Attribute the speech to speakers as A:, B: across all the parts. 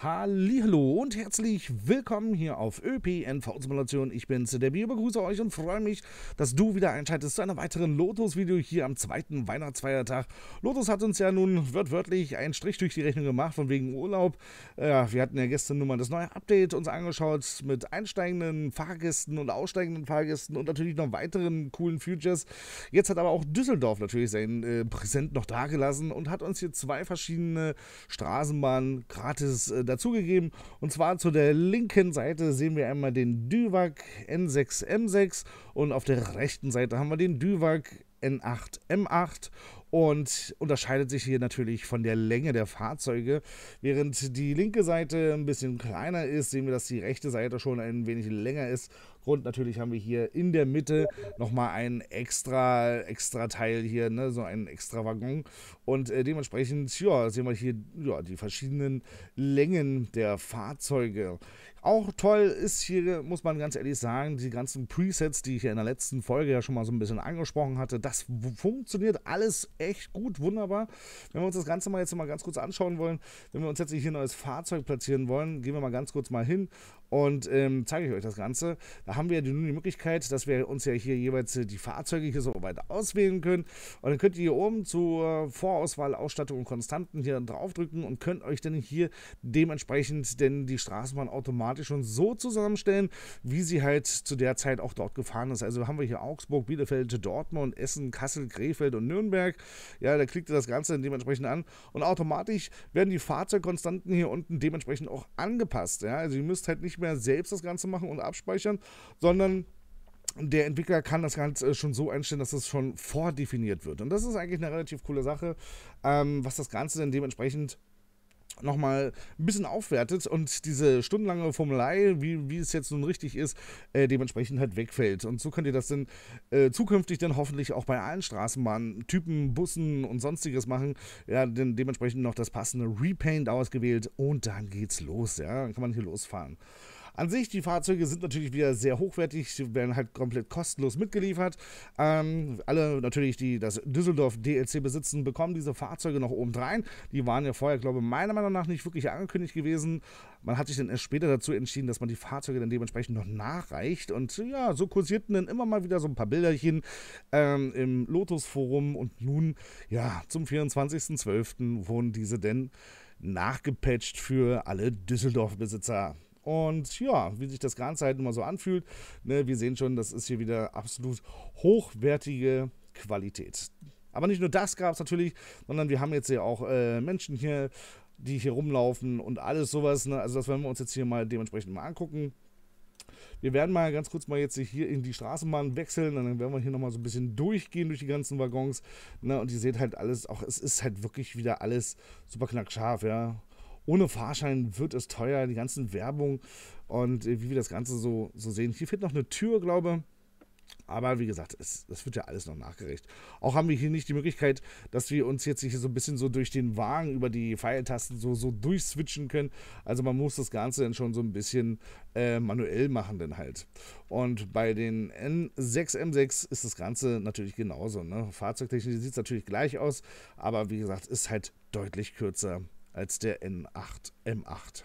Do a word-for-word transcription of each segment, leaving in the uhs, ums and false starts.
A: Hallihallo und herzlich willkommen hier auf ÖPNV-Simulation. Ich bin's, der Bier, begrüße euch und freue mich, dass du wieder einschaltest zu einem weiteren Lotus-Video hier am zweiten Weihnachtsfeiertag. Lotus hat uns ja nun wörtlich einen Strich durch die Rechnung gemacht, von wegen Urlaub. Ja, wir hatten ja gestern nun mal das neue Update uns angeschaut mit einsteigenden Fahrgästen und aussteigenden Fahrgästen und natürlich noch weiteren coolen Features. Jetzt hat aber auch Düsseldorf natürlich sein äh, Präsent noch dagelassen und hat uns hier zwei verschiedene Straßenbahnen gratis äh, dazugegeben. Und zwar zu der linken Seite sehen wir einmal den DÜWAG N sechs M sechs und auf der rechten Seite haben wir den DÜWAG N acht M acht und unterscheidet sich hier natürlich von der Länge der Fahrzeuge. Während die linke Seite ein bisschen kleiner ist, sehen wir, dass die rechte Seite schon ein wenig länger ist. Grund natürlich haben wir hier in der Mitte nochmal ein extra, extra Teil hier, ne, so ein extra Waggon. Und äh, dementsprechend, ja, sehen wir hier ja, die verschiedenen Längen der Fahrzeuge. Auch toll ist hier, muss man ganz ehrlich sagen, die ganzen Presets, die ich ja in der letzten Folge ja schon mal so ein bisschen angesprochen hatte, das funktioniert alles echt gut, wunderbar. Wenn wir uns das Ganze mal jetzt mal ganz kurz anschauen wollen, wenn wir uns jetzt hier ein neues Fahrzeug platzieren wollen, gehen wir mal ganz kurz mal hin und ähm, zeige ich euch das Ganze. Da haben wir ja nun die Möglichkeit, dass wir uns ja hier jeweils die Fahrzeuge hier so weit auswählen können. Und dann könnt ihr hier oben zur Vorauswahl, Ausstattung und Konstanten hier draufdrücken und könnt euch dann hier dementsprechend denn die Straßenbahn automatisch schon so zusammenstellen, wie sie halt zu der Zeit auch dort gefahren ist. Also haben wir hier Augsburg, Bielefeld, Dortmund, Essen, Kassel, Krefeld und Nürnberg. Ja, da klickt ihr das Ganze dann dementsprechend an und automatisch werden die Fahrzeugkonstanten hier unten dementsprechend auch angepasst. Ja, also ihr müsst halt nicht mehr selbst das Ganze machen und abspeichern, sondern der Entwickler kann das Ganze schon so einstellen, dass es schon vordefiniert wird. Und das ist eigentlich eine relativ coole Sache, ähm, was das Ganze dann dementsprechend nochmal ein bisschen aufwertet und diese stundenlange Formelei, wie, wie es jetzt nun richtig ist, äh, dementsprechend halt wegfällt. Und so könnt ihr das dann äh, zukünftig dann hoffentlich auch bei allen Straßenbahnen, Typen, Bussen und sonstiges machen. Ja, dann dementsprechend noch das passende Repaint ausgewählt und dann geht's los. Ja, dann kann man hier losfahren. An sich, die Fahrzeuge sind natürlich wieder sehr hochwertig, werden halt komplett kostenlos mitgeliefert. Ähm, alle natürlich, die das Düsseldorf D L C besitzen, bekommen diese Fahrzeuge noch obendrein. Die waren ja vorher, glaube ich, meiner Meinung nach nicht wirklich angekündigt gewesen. Man hat sich dann erst später dazu entschieden, dass man die Fahrzeuge dann dementsprechend noch nachreicht. Und ja, so kursierten dann immer mal wieder so ein paar Bilderchen ähm, im Lotus-Forum. Und nun, ja, zum vierundzwanzigsten zwölften wurden diese denn nachgepatcht für alle Düsseldorf-Besitzer. Und ja, wie sich das Ganze halt immer so anfühlt, ne, wir sehen schon, das ist hier wieder absolut hochwertige Qualität. Aber nicht nur das gab es natürlich, sondern wir haben jetzt ja auch äh, Menschen hier, die hier rumlaufen und alles sowas. Ne? Also das werden wir uns jetzt hier mal dementsprechend mal angucken. Wir werden mal ganz kurz mal jetzt hier in die Straßenbahn wechseln und dann werden wir hier nochmal so ein bisschen durchgehen durch die ganzen Waggons. Ne? Und ihr seht halt alles, auch es ist halt wirklich wieder alles super knackscharf, ja. Ohne Fahrschein wird es teuer, die ganzen Werbung und äh, wie wir das Ganze so, so sehen. Hier fehlt noch eine Tür, glaube ich. Aber wie gesagt, es, es wird ja alles noch nachgereicht. Auch haben wir hier nicht die Möglichkeit, dass wir uns jetzt hier so ein bisschen so durch den Wagen über die Pfeiltasten so, so durchswitchen können. Also man muss das Ganze dann schon so ein bisschen äh, manuell machen dann halt. Und bei den N sechs M sechs ist das Ganze natürlich genauso. Ne? Fahrzeugtechnisch sieht es natürlich gleich aus, aber wie gesagt, ist halt deutlich kürzer als der N acht M acht.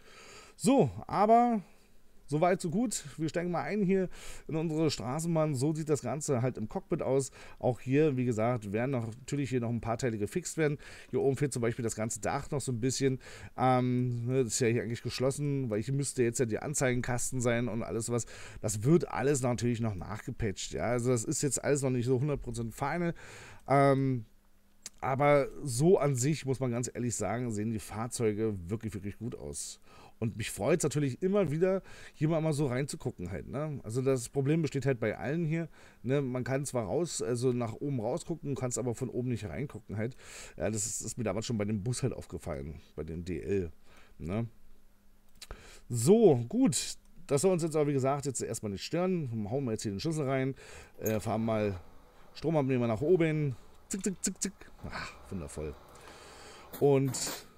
A: So, aber soweit so gut. Wir steigen mal ein hier in unsere Straßenbahn. So sieht das Ganze halt im Cockpit aus. Auch hier, wie gesagt, werden noch, natürlich hier noch ein paar Teile gefixt werden. Hier oben fehlt zum Beispiel das ganze Dach noch so ein bisschen. Ähm, das ist ja hier eigentlich geschlossen, weil hier müsste jetzt ja die Anzeigenkasten sein und alles sowas. Das wird alles natürlich noch nachgepatcht. Ja? Also das ist jetzt alles noch nicht so hundert Prozent final. Ähm, Aber so an sich, muss man ganz ehrlich sagen, sehen die Fahrzeuge wirklich, wirklich gut aus. Und mich freut es natürlich immer wieder, hier mal, mal so reinzugucken halt. Ne? Also das Problem besteht halt bei allen hier. Ne? Man kann zwar raus, also nach oben rausgucken, kannst aber von oben nicht reingucken halt. Ja, das ist, ist mir damals schon bei dem Bus halt aufgefallen, bei dem D L. Ne? So, gut. Das soll uns jetzt aber, wie gesagt, jetzt erstmal nicht stören. Hauen wir jetzt hier den Schlüssel rein, äh, fahren mal Stromabnehmer nach oben. Zick, zick, zick, zick. Ach, wundervoll. Und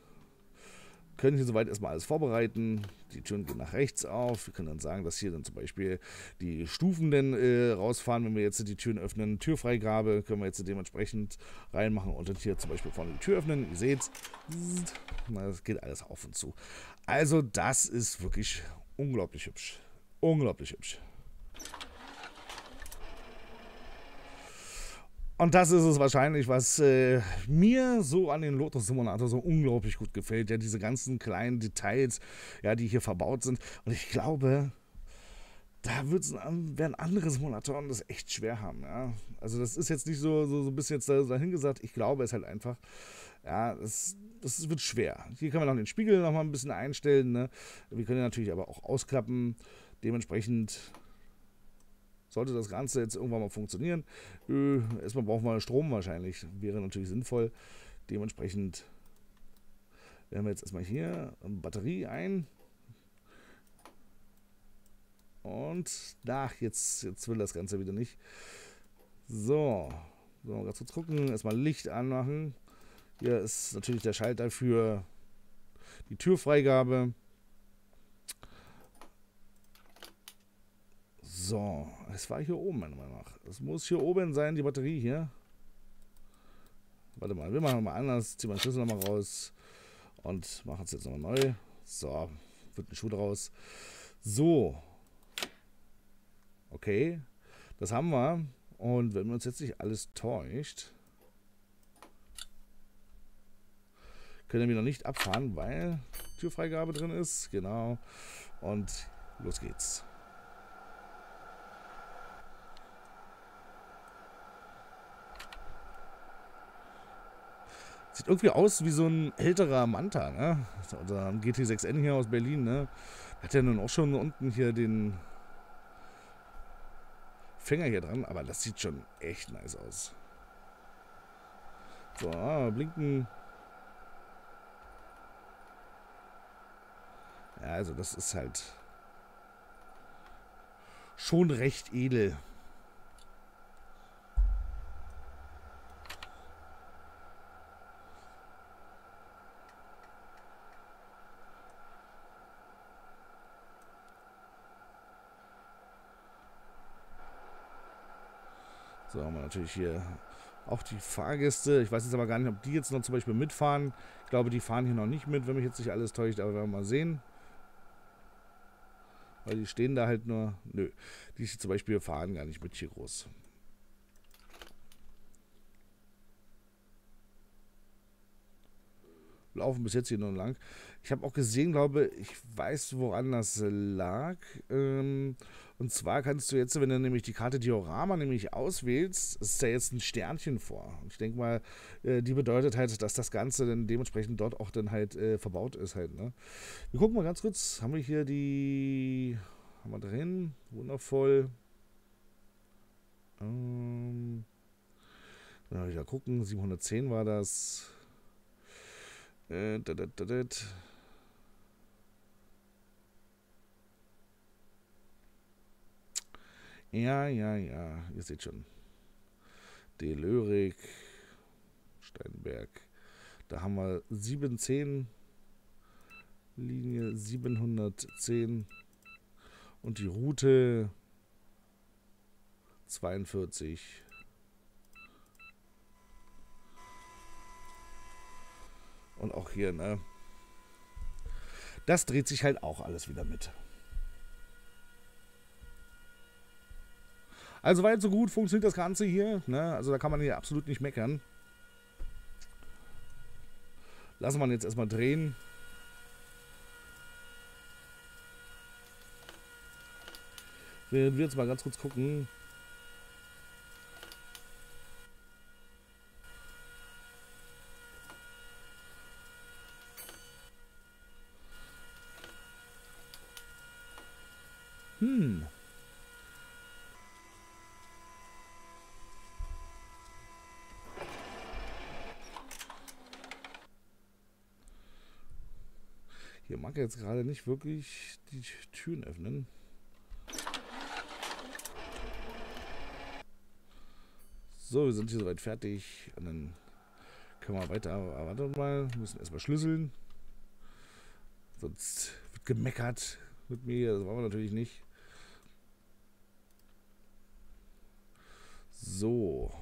A: können hier soweit erstmal alles vorbereiten. Die Türen gehen nach rechts auf. Wir können dann sagen, dass hier dann zum Beispiel die Stufen dann äh, rausfahren, wenn wir jetzt die Türen öffnen. Türfreigabe können wir jetzt dementsprechend reinmachen und dann hier zum Beispiel vorne die Tür öffnen. Ihr seht, das geht alles auf und zu. Also das ist wirklich unglaublich hübsch. Unglaublich hübsch. Und das ist es wahrscheinlich, was äh, mir so an den Lotus Simulator so unglaublich gut gefällt. Ja, diese ganzen kleinen Details, ja, die hier verbaut sind. Und ich glaube, da wird's, werden andere Simulatoren das echt schwer haben. Ja. Also das ist jetzt nicht so, so, so ein bisschen jetzt dahin gesagt. Ich glaube es halt einfach. Ja, das, das wird schwer. Hier können wir noch den Spiegel noch mal ein bisschen einstellen. Ne? Wir können natürlich aber auch ausklappen. Dementsprechend sollte das Ganze jetzt irgendwann mal funktionieren. Äh, erstmal brauchen wir Strom wahrscheinlich. Wäre natürlich sinnvoll. Dementsprechend werden wir jetzt erstmal hier Batterie ein. Und ach, jetzt, jetzt will das Ganze wieder nicht. So. So, mal ganz kurz gucken. Erstmal Licht anmachen. Hier ist natürlich der Schalter für die Türfreigabe. So, es war hier oben, meiner Meinung nach. Es muss hier oben sein, die Batterie hier. Warte mal, wir machen nochmal anders. Ziehen wir den Schlüssel nochmal raus. Und machen es jetzt nochmal neu. So, wird ein Schuh draus. So. Okay, das haben wir. Und wenn uns jetzt nicht alles täuscht, können wir noch nicht abfahren, weil Türfreigabe drin ist. Genau. Und los geht's. Sieht irgendwie aus wie so ein älterer Manta, ne? Oder ein G T sechs N hier aus Berlin, ne? Hat ja nun auch schon unten hier den Finger hier dran, aber das sieht schon echt nice aus. So, blinken. Ja, also das ist halt schon recht edel. So, haben wir natürlich hier auch die Fahrgäste. Ich weiß jetzt aber gar nicht, ob die jetzt noch zum Beispiel mitfahren. Ich glaube, die fahren hier noch nicht mit, wenn mich jetzt nicht alles täuscht, aber werden wir mal sehen. Weil die stehen da halt nur. Nö, die zum Beispiel fahren gar nicht mit hier groß. Laufen bis jetzt hier nur lang. Ich habe auch gesehen, glaube ich, weiß, woran das lag. Ähm, und zwar kannst du jetzt, wenn du nämlich die Karte Diorama nämlich auswählst, ist da jetzt ein Sternchen vor. Und ich denke mal, äh, die bedeutet halt, dass das Ganze dann dementsprechend dort auch dann halt äh, verbaut ist halt. Ne? Wir gucken mal ganz kurz. Haben wir hier die... Haben wir drin? Wundervoll. Ähm, wenn wir wieder gucken, siebenhundertzehn war das... Äh, da, da, da, da. Ja, ja, ja, ihr seht schon. De Lörik, Steinberg. Da haben wir siebenzehn, Linie siebenhundertzehn und die Route zweiundvierzig. Und auch hier, ne? Das dreht sich halt auch alles wieder mit. Also weit so gut funktioniert das Ganze hier, ne? Also da kann man hier absolut nicht meckern. Lassen wir jetzt erstmal drehen. Während wir jetzt mal ganz kurz gucken. Hm. Hier mag er jetzt gerade nicht wirklich die Türen öffnen. So, wir sind hier soweit fertig. Und dann können wir weiter. Aber warte mal, wir müssen erstmal schlüsseln. Sonst wird gemeckert mit mir. Das wollen wir natürlich nicht. So.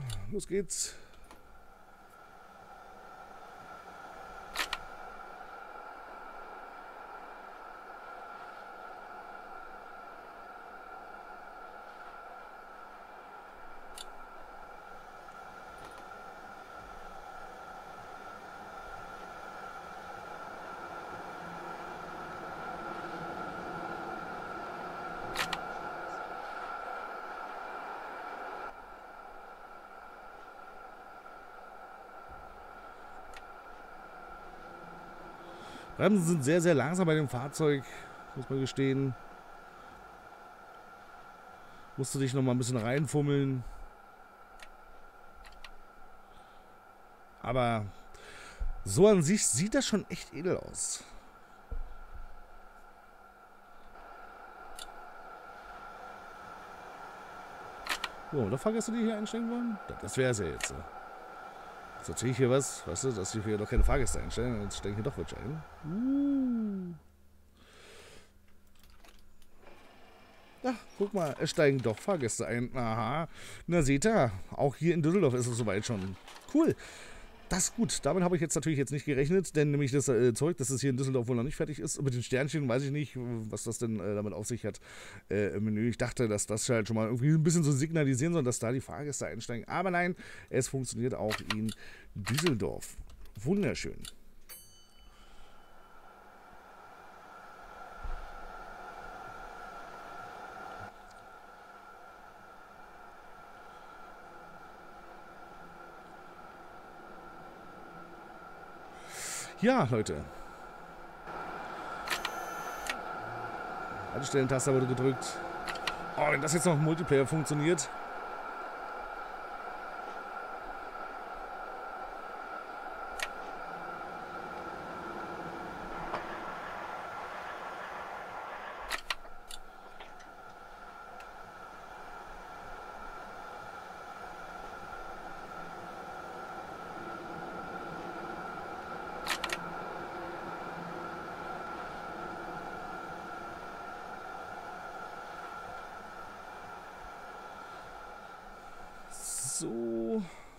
A: los geht's. Bremsen sind sehr, sehr langsam bei dem Fahrzeug, muss man gestehen. Musst du dich noch mal ein bisschen reinfummeln. Aber so an sich sieht das schon echt edel aus. So, da Fahrgäste, die hier einsteigen wollen? Das wäre es ja jetzt. Jetzt erzähle ich hier was, weißt du, dass ich hier doch keine Fahrgäste einstellen. Jetzt steigen hier doch welche ein. Uh. Ach, guck mal, es steigen doch Fahrgäste ein. Aha. Na seht ihr, auch hier in Düsseldorf ist es soweit schon. Cool. Das ist gut. Damit habe ich jetzt natürlich jetzt nicht gerechnet, denn nämlich das äh, Zeug, dass es hier in Düsseldorf wohl noch nicht fertig ist. Mit den Sternchen weiß ich nicht, was das denn äh, damit auf sich hat äh, im Menü. Ich dachte, dass das halt schon mal irgendwie ein bisschen so signalisieren soll, dass da die Fahrgäste einsteigen. Aber nein, es funktioniert auch in Düsseldorf. Wunderschön. Ja, Leute. Haltestellentaste wurde gedrückt. Oh, wenn das jetzt noch im Multiplayer funktioniert. So.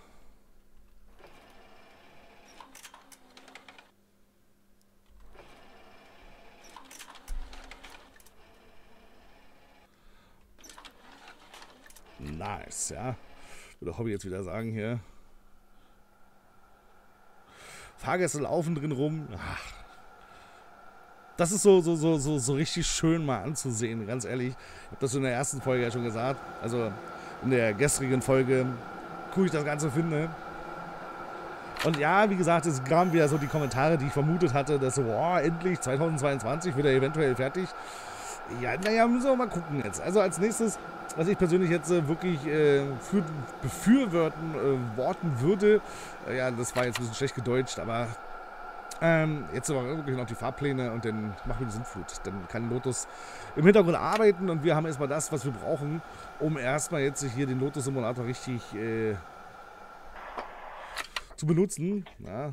A: Nice, ja. Würde Hobby jetzt wieder sagen hier. Fahrgäste laufen drin rum. Ach. Das ist so, so, so, so, so richtig schön mal anzusehen, ganz ehrlich. Ich habe das in der ersten Folge ja schon gesagt. Also in der gestrigen Folge, cool ich das Ganze finde. Und ja, wie gesagt, es kamen wieder so die Kommentare, die ich vermutet hatte, dass so, boah, endlich zweitausendzweiundzwanzig wird er eventuell fertig. Ja, naja, müssen wir mal gucken jetzt. Also als nächstes, was ich persönlich jetzt äh, wirklich äh, für, befürworten äh, worten würde, äh, ja, das war jetzt ein bisschen schlecht gedeutscht, aber ähm, jetzt aber wirklich noch die Fahrpläne und dann machen wir die Sintflut. Dann kann Lotus im Hintergrund arbeiten und wir haben erstmal das, was wir brauchen, um erstmal jetzt hier den Lotus-Simulator richtig äh, zu benutzen. Ja.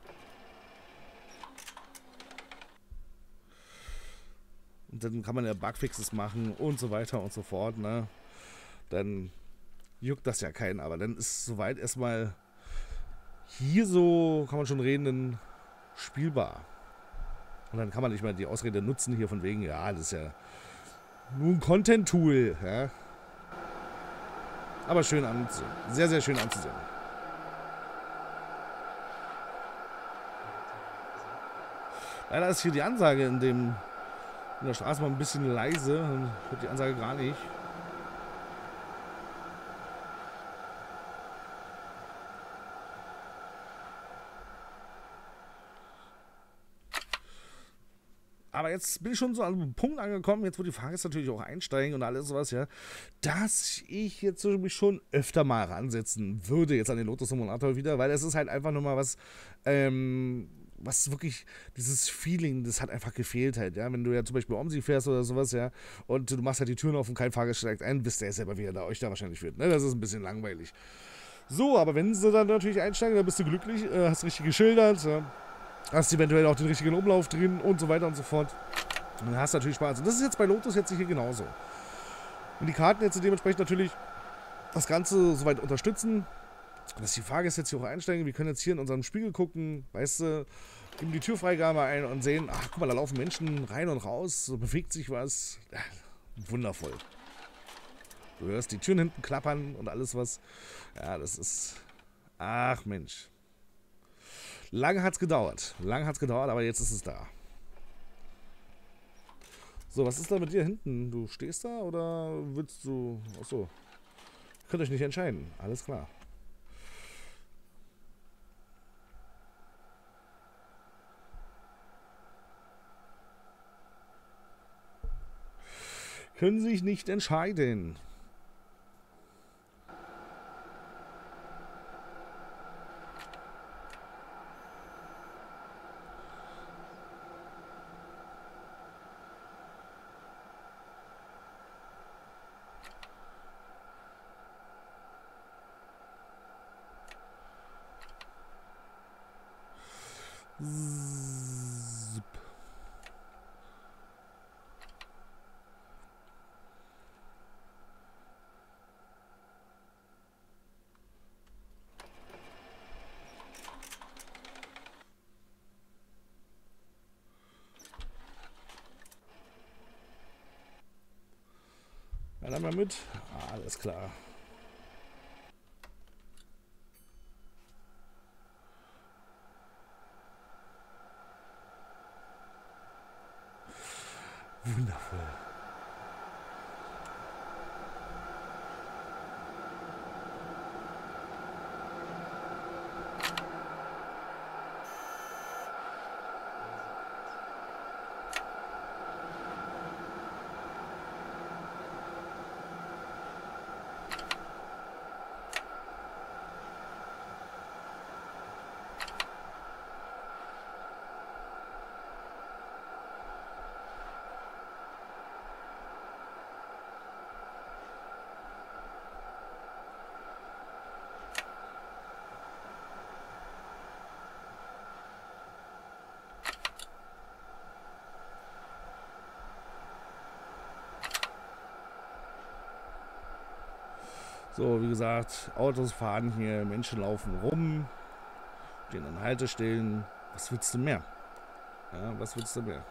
A: Und dann kann man ja Bugfixes machen und so weiter und so fort. Ne? Dann juckt das ja keinen, aber dann ist soweit erstmal hier so, kann man schon reden, dann spielbar. Und dann kann man nicht mal die Ausrede nutzen hier von wegen, ja, das ist ja nur ein Content-Tool. Ja? Aber schön anzusehen. Sehr, sehr schön anzusehen. Leider ist hier die Ansage in dem in der Straße mal ein bisschen leise. Und hört die Ansage gar nicht. Aber jetzt bin ich schon so an einem Punkt angekommen, jetzt wo die Fahrgäste natürlich auch einsteigen und alles sowas, ja, dass ich jetzt mich schon öfter mal ransetzen würde, jetzt an den Lotus-Simulator wieder, weil es ist halt einfach nur mal was, ähm, was wirklich, dieses Feeling, das hat einfach gefehlt halt, ja, wenn du ja zum Beispiel Omsi fährst oder sowas, ja, und du machst halt die Türen auf und kein Fahrgast steigt ein, wisst ihr ja selber, wie er da euch da wahrscheinlich wird, ne, das ist ein bisschen langweilig. So, aber wenn sie dann natürlich einsteigen, dann bist du glücklich, äh, hast richtig geschildert, ja. Hast eventuell auch den richtigen Umlauf drin und so weiter und so fort. Und dann hast du natürlich Spaß. Und das ist jetzt bei Lotus jetzt hier genauso. Und die Karten jetzt dementsprechend natürlich das Ganze soweit unterstützen. dass die Fahrgäste jetzt hier auch einsteigen. Wir können jetzt hier in unserem Spiegel gucken, weißt du, geben die Türfreigabe ein und sehen, ach guck mal, da laufen Menschen rein und raus, so bewegt sich was. Ja, wundervoll. Du hörst die Türen hinten klappern und alles was. Ja, das ist... Ach Mensch. Lange hat's gedauert. Lange hat's gedauert, aber jetzt ist es da. So, was ist da mit dir hinten? Du stehst da oder willst du... Achso. Ihr könnt euch nicht entscheiden. Alles klar. Können sich nicht entscheiden. Zip. Ja, dann mal mit. Ah, alles klar. Wundervoll. So, wie gesagt, Autos fahren hier, Menschen laufen rum, stehen an Haltestellen. Was willst du mehr? Ja, was willst du mehr?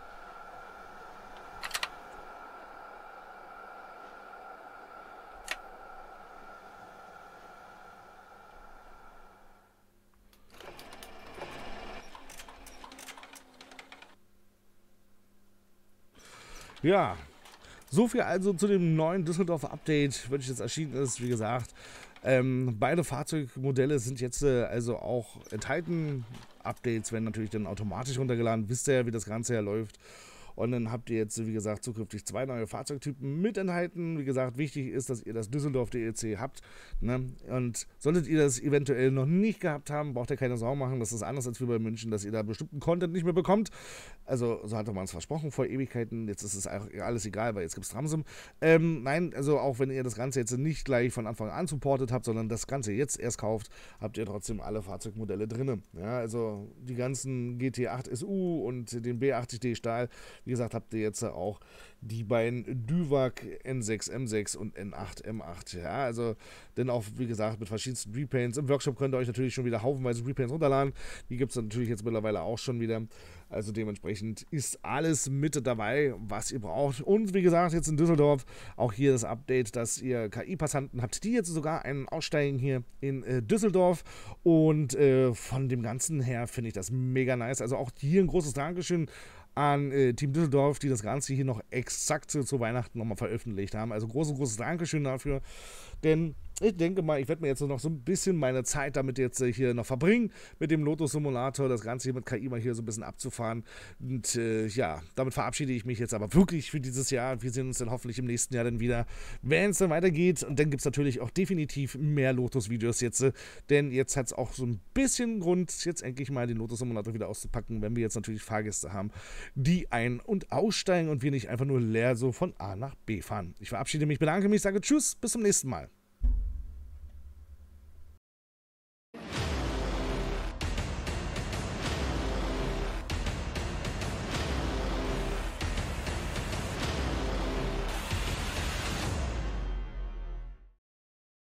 A: Ja. So viel also zu dem neuen Düsseldorfer Update, welches jetzt erschienen ist. Wie gesagt, ähm, beide Fahrzeugmodelle sind jetzt äh, also auch enthalten. Updates werden natürlich dann automatisch runtergeladen. Wisst ihr ja, wie das Ganze ja läuft. Und dann habt ihr jetzt, wie gesagt, zukünftig zwei neue Fahrzeugtypen mit enthalten. Wie gesagt, wichtig ist, dass ihr das Düsseldorf-D L C habt. Ne? Und solltet ihr das eventuell noch nicht gehabt haben, braucht ihr keine Sorgen machen. Das ist anders als wie bei München, dass ihr da bestimmten Content nicht mehr bekommt. Also, so hatte man es versprochen vor Ewigkeiten. Jetzt ist es alles egal, weil jetzt gibt es Tramsim. Ähm, nein, also auch wenn ihr das Ganze jetzt nicht gleich von Anfang an supportet habt, sondern das Ganze jetzt erst kauft, habt ihr trotzdem alle Fahrzeugmodelle drin. Ja, also die ganzen G T acht S U und den B achtzig D Stahl. Wie gesagt, habt ihr jetzt auch die beiden Duvac N sechs M sechs und N acht M acht. Ja, also denn auch, wie gesagt, mit verschiedensten Repaints. Im Workshop könnt ihr euch natürlich schon wieder haufenweise Repaints runterladen. Die gibt es natürlich jetzt mittlerweile auch schon wieder. Also dementsprechend ist alles mit dabei, was ihr braucht. Und wie gesagt, jetzt in Düsseldorf auch hier das Update, dass ihr K I-Passanten habt, die jetzt sogar einen aussteigen hier in äh, Düsseldorf. Und äh, von dem Ganzen her finde ich das mega nice. Also auch hier ein großes Dankeschön an äh, Team Düsseldorf, die das Ganze hier noch exakt zu, zu Weihnachten nochmal veröffentlicht haben. Also großes, großes Dankeschön dafür. Denn ich denke mal, ich werde mir jetzt noch so ein bisschen meine Zeit damit jetzt äh, hier noch verbringen, mit dem Lotus Simulator, das Ganze hier mit K I mal hier so ein bisschen abzufahren. Und äh, ja, damit verabschiede ich mich jetzt aber wirklich für dieses Jahr. Wir sehen uns dann hoffentlich im nächsten Jahr dann wieder, wenn es dann weitergeht. Und dann gibt es natürlich auch definitiv mehr Lotus-Videos jetzt, äh, denn jetzt hat es auch so ein bisschen Grund, jetzt endlich mal den Lotus Simulator wieder auszupacken, wenn wir jetzt natürlich Fahrgäste haben, die ein- und aussteigen und wir nicht einfach nur leer so von A nach B fahren. Ich verabschiede mich, bedanke mich, sage Tschüss, bis zum nächsten Mal.